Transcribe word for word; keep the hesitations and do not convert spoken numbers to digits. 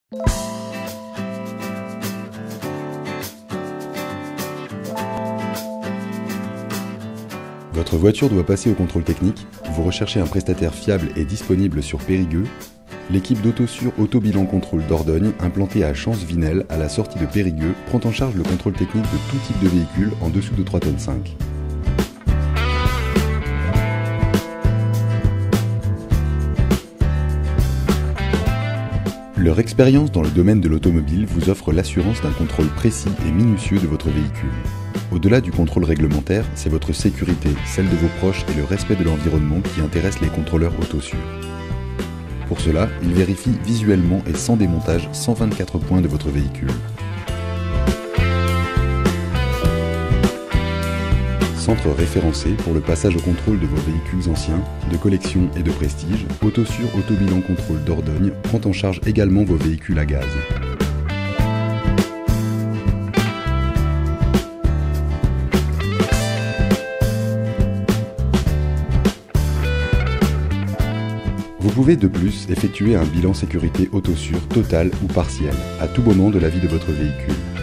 Votre voiture doit passer au contrôle technique, vous recherchez un prestataire fiable et disponible sur Périgueux. L'équipe d'Autosur Autobilan Contrôle Dordogne, implantée à Chance-Vinel à la sortie de Périgueux, prend en charge le contrôle technique de tout type de véhicule en dessous de trois tonnes cinq. Leur expérience dans le domaine de l'automobile vous offre l'assurance d'un contrôle précis et minutieux de votre véhicule. Au-delà du contrôle réglementaire, c'est votre sécurité, celle de vos proches et le respect de l'environnement qui intéressent les contrôleurs Autosur. Pour cela, ils vérifient visuellement et sans démontage cent vingt-quatre points de votre véhicule. Centre référencé pour le passage au contrôle de vos véhicules anciens, de collection et de prestige, Autosur Autobilan Contrôle Dordogne prend en charge également vos véhicules à gaz. Vous pouvez de plus effectuer un bilan sécurité Autosur total ou partiel, à tout moment de la vie de votre véhicule.